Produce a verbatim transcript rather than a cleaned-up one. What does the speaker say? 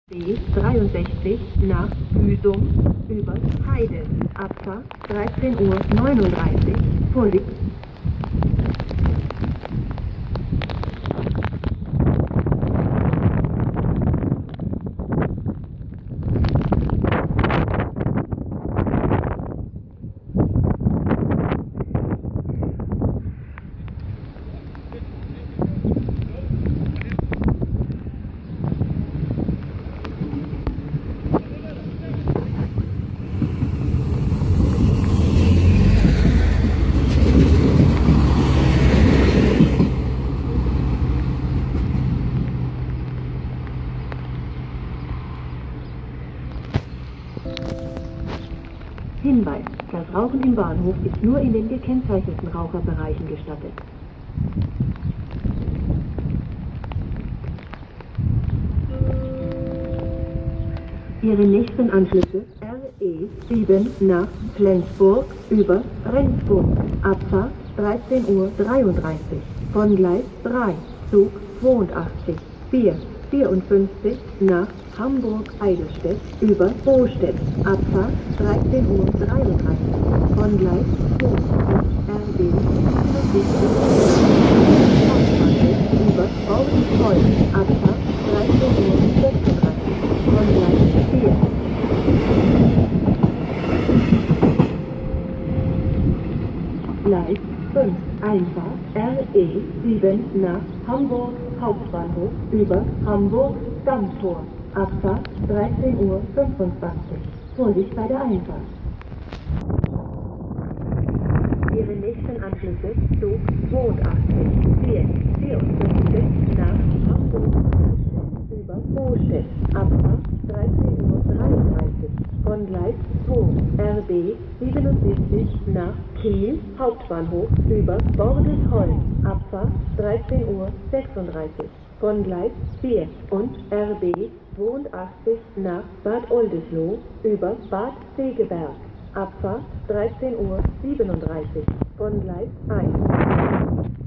B dreiundsechzig nach Büsum über Heide. Abfahrt dreizehn Uhr neununddreißig. Vorsicht. Hinweis: Das Rauchen im Bahnhof ist nur in den gekennzeichneten Raucherbereichen gestattet. Ihre nächsten Anschlüsse R E sieben nach Flensburg über Rendsburg. Abfahrt dreizehn Uhr dreiunddreißig. Von Gleis drei. Zug zweiundachtzig. vier vierundfünfzig nach Hamburg-Eidelstedt über Bostedt. Abfahrt dreizehn Uhr dreiunddreißig. Von Gleis zwei und R B über Bordenholm. Abfahrt dreizehn Uhr sechsunddreißig. Von Gleis vier. Gleis fünf. Einfahrt R E sieben nach Hamburg Hauptbahnhof über Hamburg Dammtor. Abfahrt dreizehn Uhr fünfundzwanzig. Vorsicht bei der Einfahrt. Ihre nächsten Anschlüsse Zug zweiundachtzig. vier vierundfünfzig nach Hamburg über Bostedt. Abfahrt dreizehn Uhr dreiunddreißig. Von Gleis zwei R B siebenundsiebzig nach Kiel Hauptbahnhof über Bordesholm. Abfahrt dreizehn Uhr sechsunddreißig. Von Gleis vier und R B zweiundachtzig nach Bad Oldesloe über Bad Segeberg. Abfahrt dreizehn Uhr siebenunddreißig. Von Gleis eins.